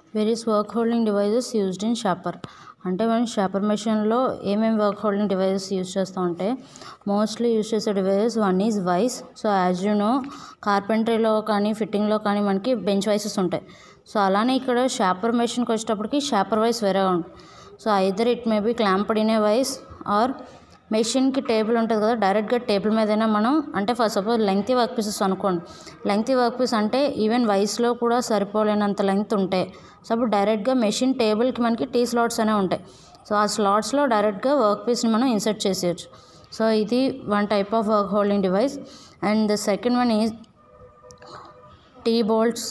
Various work holding devices used in shaper. అంటే మనం shopper మెషిన్లో ఏమేమి వర్క్ హోల్డింగ్ డివైజెస్ యూజ్ చేస్తూ ఉంటే మోస్ట్లీ యూజ్ చేసే devices one is vice. So as you know కార్పెంటరీలో కానీ ఫిట్టింగ్లో కానీ మనకి బెంచ్ వైసెస్ ఉంటాయి. సో అలానే ఇక్కడ షాపర్ మెషిన్కి వచ్చేటప్పటికి షాపర్ వైస్ వేరేగా ఉంటుంది. So either it may be clamped in a vice or మెషిన్కి టేబుల్ ఉంటుంది కదా, డైరెక్ట్గా టేబుల్ మీదైనా మనం అంటే for suppose lengthy work pieces అనుకోండి. లెంగ్తీ వర్క్ పీస్ అంటే ఈవెన్ వైస్లో కూడా సరిపోలేనంత లెంగ్త్ ఉంటాయి. సో అప్పుడు డైరెక్ట్గా మెషిన్ టేబుల్కి మనకి టీ స్లాట్స్ అనేవి ఉంటాయి. సో ఆ స్లాట్స్లో డైరెక్ట్గా వర్క్ పీస్ని మనం ఇన్సర్ట్ చేసేయచ్చు. సో ఇది one type of work holding device. And the second one is T bolts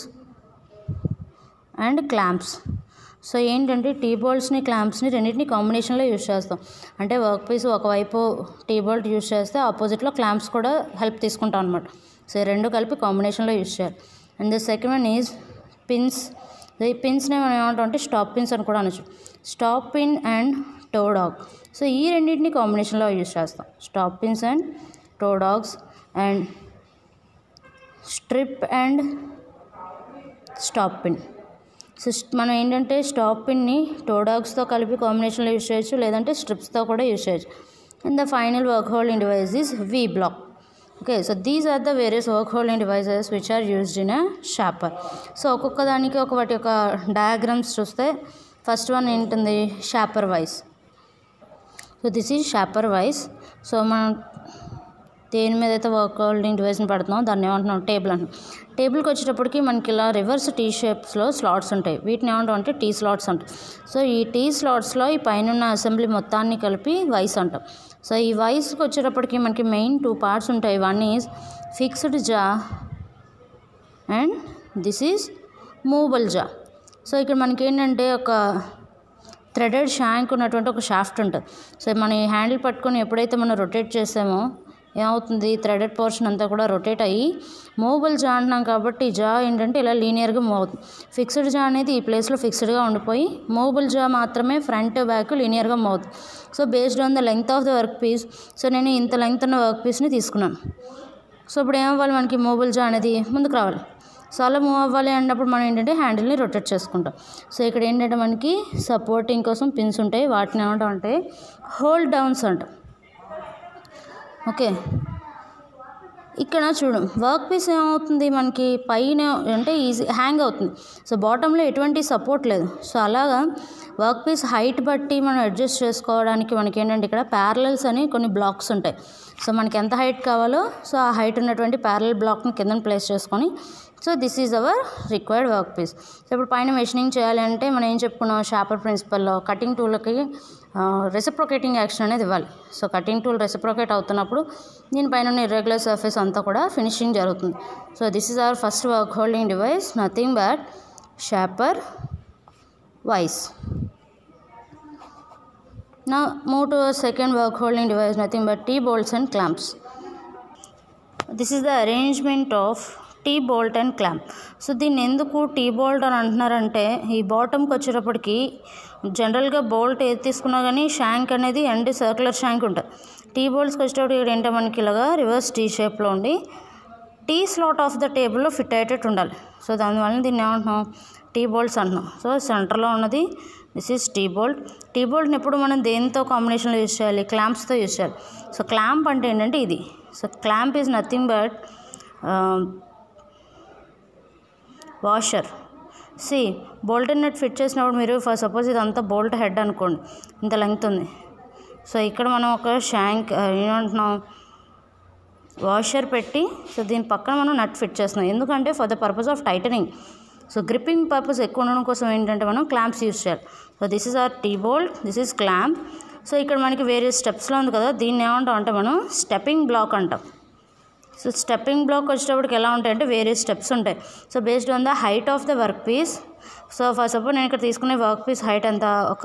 and clamps. So ఏంటంటే టీ బోల్ట్స్ని క్లాంప్స్ని రెండింటిని కాంబినేషన్లో యూజ్ చేస్తాం. అంటే వర్క్ పీస్ ఒకవైపు టీ బోల్ట్ యూజ్ చేస్తే ఆపోజిట్లో క్లాంప్స్ కూడా హెల్ప్ తీసుకుంటాం అనమాట. సో ఈ రెండు కలిపి కాంబినేషన్లో యూజ్ చేయాలి. And the second one is pins. ఈ పిన్స్ని మనం ఏమంటాం అంటే స్టాప్ పిన్స్ అని కూడా అనొచ్చు. Stop pin and toe dog. So ఈ రెండింటిని కాంబినేషన్లో యూజ్ చేస్తాం. Stop pins and toe dogs and strip and stop pin. So మనం ఏంటంటే స్టాప్ పిన్ని టో డాగ్స్తో కలిపి కాంబినేషన్లో యూజ్ చేయొచ్చు, లేదంటే స్ట్రిప్స్తో కూడా యూజ్ చేయొచ్చు. And the final work holding device is V block. Okay, so these are the various work holding devices which are used in a shaper. So ఒక్కొక్క దానికి వాటి యొక్క డయాగ్రామ్స్ చూస్తే ఫస్ట్ వన్ ఏంటుంది, shaper vice. So this is shaper vice. So మనం దేని మీద అయితే వర్క్ హోల్డింగ్ డివైస్ని పెడుతున్నాం దాన్ని ఏమంటున్నాం, టేబుల్ అంటున్నాం. టేబుల్కి వచ్చేటప్పటికి మనకి ఇలా రివర్స్ టీ షేప్స్లో స్లాట్స్ ఉంటాయి. వీటిని ఏమంటాం అంటే టీ స్లాట్స్ అంటాం. సో ఈ టీ స్లాట్స్లో ఈ పైన అసెంబ్లీ మొత్తాన్ని కలిపి వైస్ అంటాం. సో ఈ వైస్కి వచ్చేటప్పటికి మనకి మెయిన్ టూ పార్ట్స్ ఉంటాయి. One is fixed jaw and this is movable jaw. So ఇక్కడ మనకి ఏంటంటే ఒక థ్రెడెడ్ షాంక్ ఉన్నటువంటి ఒక షాఫ్ట్ ఉంటుంది. సో మనం ఈ హ్యాండిల్ పట్టుకొని ఎప్పుడైతే మనం రొటేట్ చేసామో ఏమవుతుంది, థ్రెడెడ్ పోర్షన్ అంతా కూడా రొటేట్ అయ్యి మూవబుల్ జా అంటున్నాం కాబట్టి జా ఏంటంటే ఇలా లీనియర్గా మూవ్ అవుతుంది. ఫిక్స్డ్ జా అనేది ఈ ప్లేస్లో ఫిక్స్డ్గా ఉండిపోయి మూవబుల్ జా మాత్రమే ఫ్రంట్ బ్యాక్ లీనియర్గా మూవ్ అవుతుంది. So based on the length of the work piece, so నేను ఇంత లెంగ్త్ ఉన్న వర్క్ పీస్ని తీసుకున్నాను. సో ఇప్పుడు ఏమవ్వాలి, మనకి మూవబుల్ జా అనేది ముందుకు రావాలి. సో అలా మూవ్ అవ్వాలి అన్నప్పుడు మనం ఏంటంటే హ్యాండిల్ని రొటేట్ చేసుకుంటాం. సో ఇక్కడ ఏంటంటే మనకి సపోర్టింగ్ కోసం పిన్స్ ఉంటాయి. వాటిని ఏమంటాం అంటే హోల్డ్ డౌన్స్ అంటాం. ఓకే, ఇక్కడ చూడు వర్క్ పీస్ ఏమవుతుంది, మనకి పైన అంటే ఈజీ హ్యాంగ్ అవుతుంది. సో బాటంలో ఎటువంటి సపోర్ట్ లేదు. సో అలాగా వర్క్ పీస్ హైట్ బట్టి మనం అడ్జస్ట్ చేసుకోవడానికి మనకి ఏంటంటే ఇక్కడ ప్యారలల్స్ అని కొన్ని బ్లాక్స్ ఉంటాయి. సో మనకి ఎంత హైట్ కావాలో సో ఆ హైట్ ఉన్నటువంటి ప్యారలల్ బ్లాక్ని కింద ప్లేస్ చేసుకొని so this is our required work piece. So ఇప్పుడు పైన మెషినింగ్ చేయాలి అంటే మనం ఏం చెప్పుకున్నాం, షాపర్ ప్రిన్సిపల్లో కటింగ్ టూల్కి రెసిప్రొకేటింగ్ యాక్షన్ అనేది ఇవ్వాలి. సో కటింగ్ టూల్ రెసిప్రొకేట్ అవుతున్నప్పుడు దీనిపైన ఉన్న ఇర్రెగ్యులర్ సర్ఫేస్ అంతా కూడా ఫినిషింగ్ జరుగుతుంది. So this is our first work holding device, nothing but shaper vice. Now move to a second work holding device, nothing but T-bolts and clamps. This is the arrangement of T-bolt and clamp. So దీన్ని ఎందుకు tea bolt అని అంటున్నారంటే ఈ బాటమ్కి వచ్చేటప్పటికి జనరల్గా bolt ఏది తీసుకున్నా కానీ షాంక్ అనేది అండ్ సర్క్యులర్ షాంక్ ఉంటుంది. టీ బోల్ట్స్కి వచ్చేటప్పుడు ఇక్కడ ఏంటో మనకి ఇలాగా రివర్స్ టీ షేప్లో ఉండి టీ స్లాట్ ఆఫ్ ద టేబుల్లో ఫిట్ అయ్యేటట్టు ఉండాలి. సో దానివల్ల దీన్ని ఏమంటున్నాం, టీ బోల్ట్స్ అంటున్నాం. సో సెంటర్లో ఉన్నది this is T bolt. T బోల్ట్ని ఎప్పుడు మనం దేనితో కాంబినేషన్లో యూజ్ చేయాలి, క్లాంప్స్తో యూజ్ చేయాలి. సో క్లాంప్ అంటే ఏంటంటే ఇది. So clamp is nothing but washer. See bolt nut fit చేసినప్పుడు మీరు ఫర్ సపోజ్ ఇదంతా బోల్ట్ హెడ్ అనుకోండి, ఇంత లెంగ్త్ ఉంది. సో ఇక్కడ మనం ఒక షాంక్ ఏమంటున్నాం వాషర్ పెట్టి సో దీని పక్కన మనం నట్ ఫిట్ చేస్తున్నాం. ఎందుకంటే for the purpose of tightening. So gripping purpose ఎక్కువ ఉండడం కోసం ఏంటంటే మనం క్లాంప్స్ యూజ్ చేయాలి. So this is our T bolt, this is clamp. So ఇక్కడ మనకి వేరే స్టెప్స్లో ఉంది కదా, దీన్ని ఏమంటాం అంటే మనం స్టెప్పింగ్ బ్లాక్ అంటాం. సో స్టెప్పింగ్ బ్లాక్ వచ్చేటప్పటికి ఎలా ఉంటాయంటే వేరే స్టెప్స్ ఉంటాయి. So based on the height of the work piece. So for suppose నేను ఇక్కడ తీసుకునే వర్క్ పీస్ హైట్ ఎంత, ఒక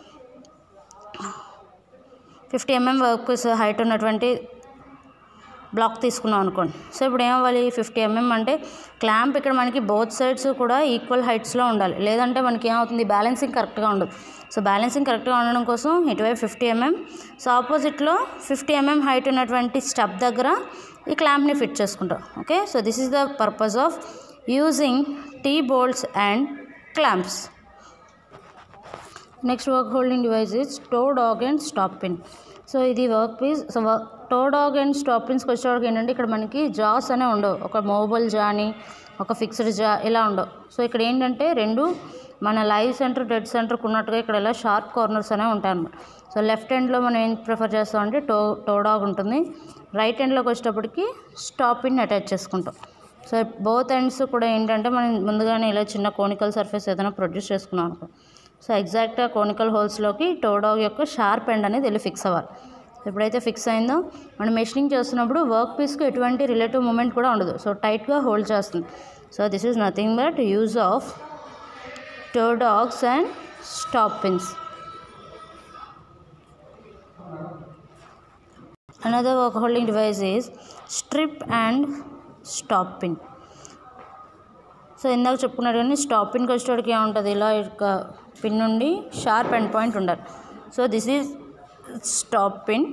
50 mm వర్క్ పీస్ హైట్ ఉన్నటువంటి బ్లాక్ తీసుకున్నాం అనుకోండి. సో ఇప్పుడు ఏమవ్వాలి, 50 mm అంటే క్లాంప్ ఇక్కడ మనకి బోత్ సైడ్స్ కూడా ఈక్వల్ హైట్స్లో ఉండాలి, లేదంటే మనకి ఏమవుతుంది బ్యాలెన్సింగ్ కరెక్ట్గా ఉండదు. సో బ్యాలెన్సింగ్ కరెక్ట్గా ఉండడం కోసం ఇటువైపు 50 mm, సో ఆపోజిట్లో 50 mm హైట్ ఉన్నటువంటి స్టెప్ దగ్గర ఈ క్లాంప్ని ఫిట్ చేసుకుంటాం. Okay, so this is the purpose of using T bolts and clamps. Next work holding device is toe dog and stop pin. So ఇది work piece. So toe dog and stop పిన్స్కి వచ్చేవాడికి ఏంటంటే ఇక్కడ మనకి Jos అనే ఉండవు, ఒక movable జా అని ఒక ఫిక్స్డ్ జా ఇలా ఉండవు. సో ఇక్కడ ఏంటంటే రెండు మన లైవ్ సెంటర్ డెడ్ సెంటర్కి ఉన్నట్టుగా ఇక్కడ ఇలా షార్ప్ కార్నర్స్ అనేవి ఉంటాయి అన్నమాట. సో లెఫ్ట్ హ్యాండ్లో మనం ఏం ప్రిఫర్ చేస్తామంటే టో డాగ్ ఉంటుంది, రైట్ హ్యాండ్లోకి వచ్చేటప్పటికి స్టాప్ పిన్ అటాచ్ చేసుకుంటాం. సో బోత్ ఎండ్స్ కూడా ఏంటంటే మనం ముందుగానే ఇలా చిన్న కోనికల్ సర్ఫేస్ ఏదైనా ప్రొడ్యూస్ చేసుకున్నాం అనుకో, సో ఎగ్జాక్ట్గా కోనికల్ హోల్స్లోకి టో డాగ్ యొక్క షార్ప్ ఎండ్ అనేది వెళ్ళి ఫిక్స్ అవ్వాలి. ఎప్పుడైతే ఫిక్స్ అయిందో మనం మెషినింగ్ చేస్తున్నప్పుడు వర్క్ పీస్కి ఎటువంటి రిలేటివ్ మూమెంట్ కూడా ఉండదు, సో టైట్గా హోల్డ్ చేస్తుంది. So this is nothing but use of toe dogs and stop pins. Another work holding device is strip and stop pin. So ఇందాక చెప్పుకున్నారు కానీ స్టాప్ పిన్కి వచ్చేటోడికి ఏముంటుంది, ఇలా ఒక పిన్ నుండి షార్ప్ ఎండ్ పాయింట్ ఉండాలి. So this is stop pin.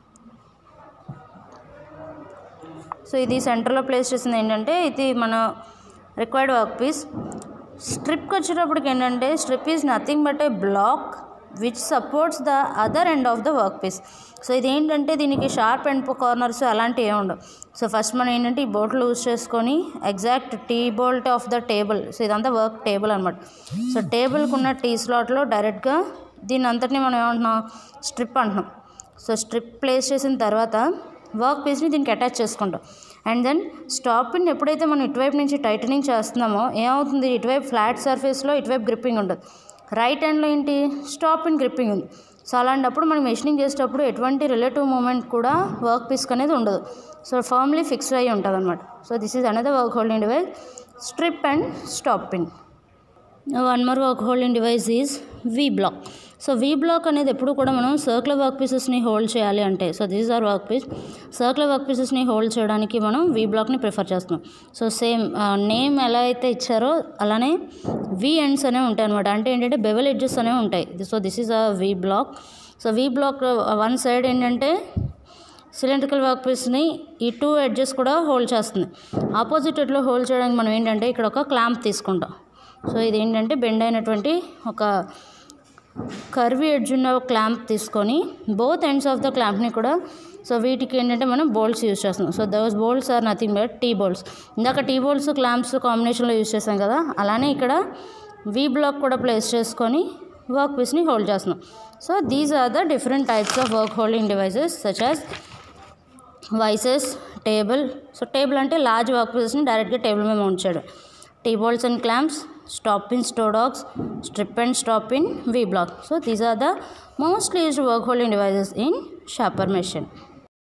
So ఇది సెంటర్లో ప్లేస్ చేసింది ఏంటంటే ఇది మన రిక్వైర్డ్ వర్క్ పీస్. స్ట్రిప్కి వచ్చేటప్పటికి ఏంటంటే strip is nothing but a block which supports the other end of the work piece. So ఇది ఏంటంటే దీనికి షార్ప్ ఎండ్ కార్నర్స్ అలాంటివి ఏమి ఉండవు. సో ఫస్ట్ మనం ఏంటంటే ఈ బోల్ట్ లూజ్ చేసుకొని exact T bolt of the table, so ఇదంతా వర్క్ టేబుల్ అనమాట. సో టేబుల్కి ఉన్న టీ స్లాట్లో డైరెక్ట్గా దీని అంతటిని మనం ఏమంటున్నాం, స్ట్రిప్ అంటున్నాం. సో స్ట్రిప్ ప్లేస్ చేసిన తర్వాత వర్క్ పీస్ని దీనికి అటాచ్ చేసుకుంటాం. అండ్ దెన్ స్టాప్ పిన్ ఎప్పుడైతే మనం ఇటువైపు నుంచి టైటనింగ్ చేస్తున్నామో ఏమవుతుంది, ఇటువైపు ఫ్లాట్ సర్ఫేస్లో ఇటువైపు గ్రిప్పింగ్ ఉంటుంది, రైట్ హ్యాండ్లో ఏంటి స్టాప్ పిన్ గ్రిప్పింగ్ ఉంది. సో అలాంటప్పుడు మనం మెషినింగ్ చేసేటప్పుడు ఎటువంటి రిలేటివ్ మూమెంట్ కూడా వర్క్ పీస్కి అనేది ఉండదు, సో ఫర్మ్లీ ఫిక్స్డ్ అయ్యి ఉంటుంది అనమాట. So this is another work holding device, strip and stop pin. One more work holding device is V block. So V block అనేది ఎప్పుడు కూడా మనం సర్కులర్ వర్క్ పీసెస్ని హోల్డ్ చేయాలి అంటే, so this are work piece, circular work పీసెస్ని hold చేయడానికి మనం వీ బ్లాక్ని ప్రిఫర్ చేస్తున్నాం. సో సేమ్ నేమ్ ఎలా అయితే ఇచ్చారో అలానే వీ ఎండ్స్ అనేవి ఉంటాయి అనమాట, అంటే ఏంటంటే బెవెల్ ఎడ్జెస్ అనేవి ఉంటాయి. So this is a V block. So V block one side ఏంటంటే సిలిండ్రికల్ వర్క్ పీస్ని ఈ టూ ఎడ్జెస్ కూడా హోల్డ్ చేస్తుంది. ఆపోజిట్ ఎడ్లో హోల్డ్ చేయడానికి మనం ఏంటంటే ఇక్కడ ఒక క్లాంప్ తీసుకుంటాం. సో ఇది ఏంటంటే బెండ్ అయినటువంటి ఒక కర్వీ ఎడ్జ్ ఉన్న క్లాంప్ తీసుకొని బోత్ ఎండ్స్ ఆఫ్ ద క్లాంప్ని కూడా, సో వీటికి ఏంటంటే మనం బోల్ట్స్ యూజ్ చేస్తున్నాం. So those bolts are nothing but T bolts. ఇందాక టీ బోల్ట్స్ క్లాంప్స్ కాంబినేషన్లో యూజ్ చేసాం కదా, అలానే ఇక్కడ వీ బ్లాక్ కూడా ప్లేస్ చేసుకొని వర్క్ పీస్ని హోల్డ్ చేస్తున్నాం. So these are the different types of work holding devices such as vices, table. So table అంటే లార్జ్ వర్క్ పీసెస్ని డైరెక్ట్గా టేబుల్ మీద మౌంట్ చేయడం, T bolts and clamps, stop pins, toe dogs, strip and stop pin, V block. So these are the most used work holding devices in Sharper machine.